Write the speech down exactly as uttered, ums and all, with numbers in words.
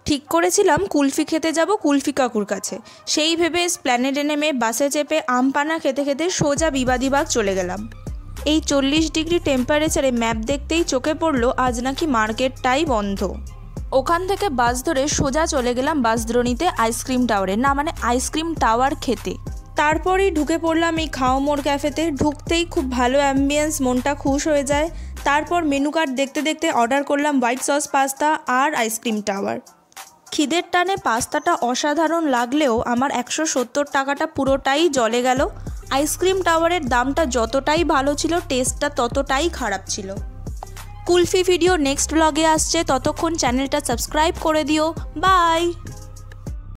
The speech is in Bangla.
ঠিক করেছিলাম কুলফি খেতে যাব কুলফি কাকুর কাছে। সেই ভেবে স্প্ল্যানেডে নেমে বাসে চেপে আম পানা খেতে খেতে সোজা বিবাদীবাগ চলে গেলাম। এই চল্লিশ ডিগ্রি টেম্পারেচারে ম্যাপ দেখতেই চোখে পড়লো আজ নাকি মার্কেটটাই বন্ধ। ওখান থেকে বাস ধরে সোজা চলে গেলাম বাসদ্রোণীতে আইসক্রিম টাওয়ারে, না মানে আইসক্রিম টাওয়ার খেতে। তারপরেই ঢুকে পড়লাম এই খাও মোর ক্যাফেতে। ঢুকতেই খুব ভালো অ্যাম্বিয়েন্স, মনটা খুশ হয়ে যায়। তারপর মেনু কার্ড দেখতে দেখতে অর্ডার করলাম হোয়াইট সস পাস্তা আর আইসক্রিম টাওয়ার। খিদের টানে পাস্তাটা অসাধারণ লাগলেও আমার একশো সত্তর টাকাটা পুরোটাই জলে গেল। আইসক্রিম টাওয়ারের দামটা যতটাই ভালো ছিল, টেস্টটা ততটাই খারাপ ছিল। কুলফি ভিডিও নেক্সট ব্লগে আসছে, ততক্ষণ চ্যানেলটা সাবস্ক্রাইব করে দিও। বাই।